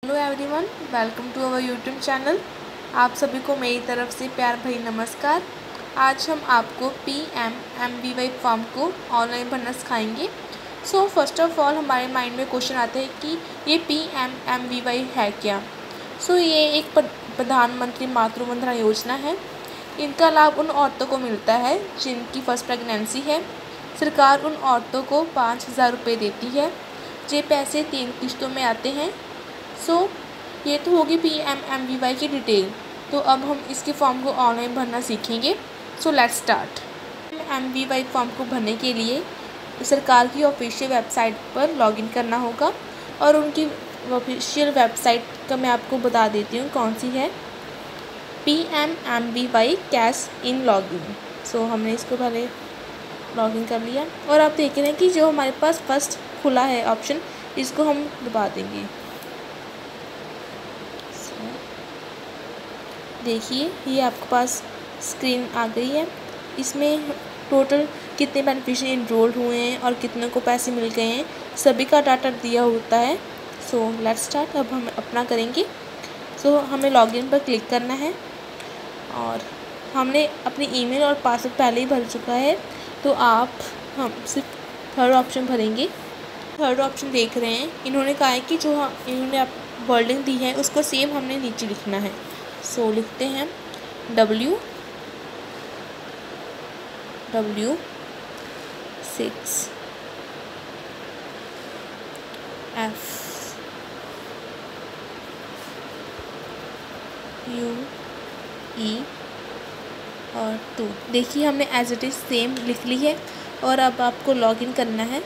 Hello everyone, welcome to our YouTube channel. आप सभी को मेरी तरफ से प्यार भरी नमस्कार। आज हम आपको PMMVY फॉर्म को ऑनलाइन भरना सिखाएंगे। सो फर्स्ट ऑफ ऑल हमारे माइंड में क्वेश्चन आता है कि ये PMMVY है क्या। ये एक प्रधानमंत्री मातृवंदना योजना है। इनका लाभ उन औरतों को मिलता है जिनकी फर्स्ट प्रेगनेंसी है। सरकार उन औरतों को 5,000 रुपये देती है। ये पैसे 3 किश्तों में आते हैं। ये तो होगी PMMVY की डिटेल। तो अब हम इसके फॉर्म को ऑनलाइन भरना सीखेंगे। Let's start. PMMVY फॉर्म को भरने के लिए सरकार की ऑफिशियल वेबसाइट पर लॉगिन करना होगा और उनकी ऑफिशियल वेबसाइट का मैं आपको बता देती हूँ कौन सी है। PMMVY cash in login. हमने इसको पहले लॉगिन कर लिया और आप देख रहे हैं कि जो हमारे पास फर्स्ट खुला है ऑप्शन, इसको हम दबा देंगे। देखिए ये आपके पास स्क्रीन आ गई है। इसमें टोटल कितने बेनिफिशियरी इनरोल्ड हुए हैं और कितने को पैसे मिल गए हैं, सभी का डाटा दिया होता है। Let's start. अब हम अपना करेंगे। हमें लॉगिन पर क्लिक करना है और हमने अपनी ईमेल और पासवर्ड पहले ही भर चुका है, तो हम सिर्फ थर्ड ऑप्शन भरेंगे। थर्ड ऑप्शन देख रहे हैं, इन्होंने कहा है कि जो इन्होंने वर्डिंग दी है उसको सेम हमने नीचे लिखना है। लिखते हैं W6 FUE और 2। देखिए हमने एज इट इज़ सेम लिख ली है और अब आपको लॉगिन करना है।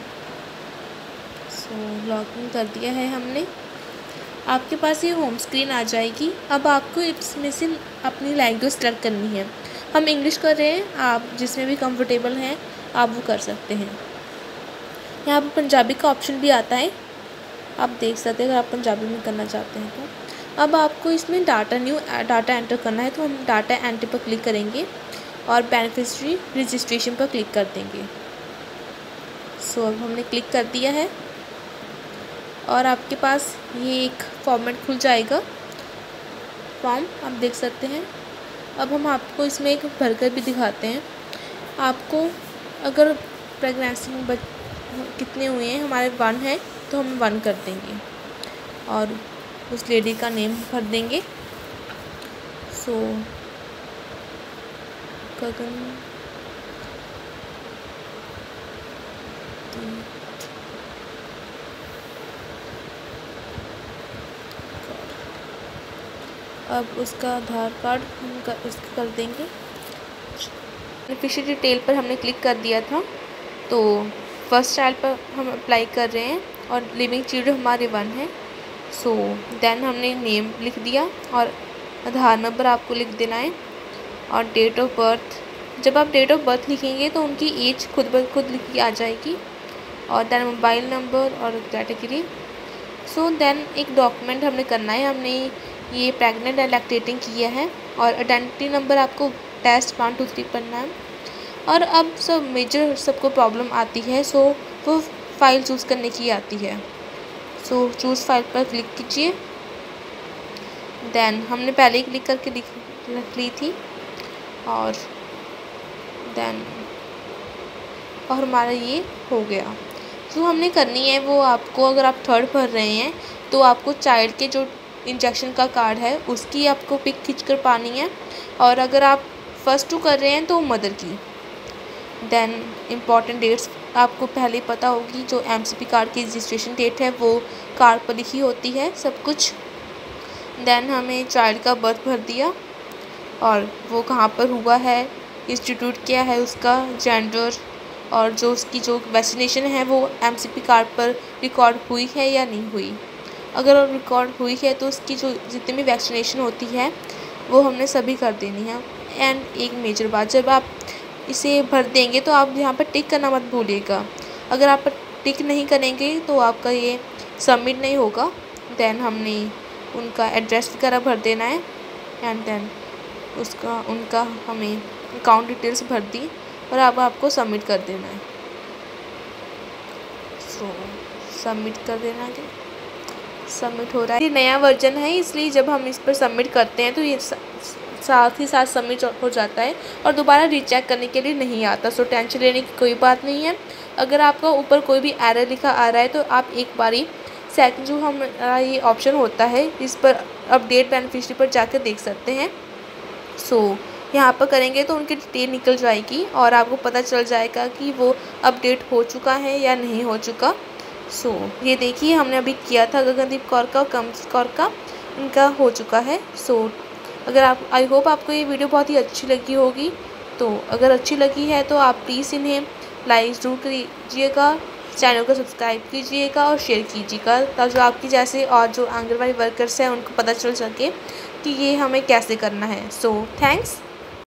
लॉगिन कर दिया है हमने। आपके पास ये होम स्क्रीन आ जाएगी। अब आपको इसमें से अपनी लैंग्वेज सेलेक्ट करनी है। हम इंग्लिश कर रहे हैं, आप जिसमें भी कंफर्टेबल हैं आप वो कर सकते हैं। यहाँ पर पंजाबी का ऑप्शन भी आता है, आप देख सकते हैं अगर आप पंजाबी में करना चाहते हैं तो। अब आपको इसमें डाटा एंटर करना है, तो हम डाटा एंटर पर क्लिक करेंगे और बेनिफिशियरी रजिस्ट्रेशन पर क्लिक कर देंगे। अब हमने क्लिक कर दिया है और आपके पास ये एक फॉर्मेट खुल जाएगा फॉर्म, आप देख सकते हैं। अब हम आपको इसमें एक भरकर भी दिखाते हैं। आपको अगर प्रेगनेंसी में कितने हुए हैं, हमारे 1 है तो हम 1 कर देंगे और उस लेडी का नेम भर देंगे। गगन अब उसका आधार कार्ड हम इसका कर देंगे। बेनिफिशियरी डिटेल पर हमने क्लिक कर दिया था, तो फर्स्ट चाइल्ड पर हम अप्लाई कर रहे हैं और लिविंग चिल्ड्रन हमारे 1 है। देन हमने नेम लिख दिया और आधार नंबर आपको लिख देना है और डेट ऑफ बर्थ। जब आप डेट ऑफ बर्थ लिखेंगे तो उनकी एज खुद ब खुद लिखी आ जाएगी और देन मोबाइल नंबर और कैटेगरी। देन एक डॉक्यूमेंट हमने करना है। हमने ये प्रेग्नेंट एंड लैक्टेटिंग किया है और आइडेंटिटी नंबर आपको टेस्ट 1 2 3 पढ़ना है। और अब सबको प्रॉब्लम आती है, वो फाइल चूज़ करने की आती है। चूज़ फाइल पर क्लिक कीजिए। देन हमने पहले ही क्लिक करके रख ली थी और हमारा ये हो गया। हमने करनी है वो आपको, अगर आप थर्ड भर रहे हैं तो आपको चाइल्ड के जो इंजेक्शन का कार्ड है उसकी आपको पिक खींच कर पानी है, और अगर आप फर्स्ट 2 कर रहे हैं तो मदर की। देन इम्पॉर्टेंट डेट्स आपको पहले ही पता होगी, जो MCP कार्ड की रजिस्ट्रेशन डेट है वो कार्ड पर लिखी होती है सब कुछ। देन हमें चाइल्ड का बर्थ भर दिया और वो कहाँ पर हुआ है, इंस्टीट्यूट क्या है उसका, जेंडर और जो उसकी जो वैक्सीनेशन है वो MCP कार्ड पर रिकॉर्ड हुई है या नहीं हुई। अगर रिकॉर्ड हुई है तो उसकी जो जितनी भी वैक्सीनेशन होती है वो हमने सभी कर देनी है। एंड एक मेजर बात, जब आप इसे भर देंगे तो आप यहाँ पर टिक करना मत भूलिएगा। अगर आप टिक नहीं करेंगे तो आपका ये सबमिट नहीं होगा। देन हमने उनका एड्रेस वगैरह भर देना है एंड देन उनका हमें अकाउंट डिटेल्स भर दी और अब आपको सबमिट कर देना है। सबमिट कर देना है। सबमिट हो रहा है। ये नया वर्जन है इसलिए जब हम इस पर सबमिट करते हैं तो ये साथ ही साथ सबमिट हो जाता है और दोबारा रीचेक करने के लिए नहीं आता। सो टेंशन लेने की कोई बात नहीं है। अगर आपका ऊपर कोई भी एरर लिखा आ रहा है तो आप एक बारी सेकंड जो हमारा ये ऑप्शन होता है इस पर अपडेट बेनिफिशियरी पर जाकर देख सकते हैं। सो यहाँ पर करेंगे तो उनकी डिटेल निकल जाएगी और आपको पता चल जाएगा कि वो अपडेट हो चुका है या नहीं हो चुका। सो ये देखिए हमने अभी किया था गगनदीप कौर का और कमलजीत कौर का, इनका हो चुका है। सो अगर आप आई होप आपको ये वीडियो बहुत ही अच्छी लगी होगी। तो अगर अच्छी लगी है तो आप प्लीज़ इन्हें लाइक ज़रूर कीजिएगा, चैनल को सब्सक्राइब कीजिएगा और शेयर कीजिएगा ताकि जो आपकी जैसे और जो आंगनबाड़ी वर्कर्स हैं उनको पता चल सके कि ये हमें कैसे करना है। So thanks.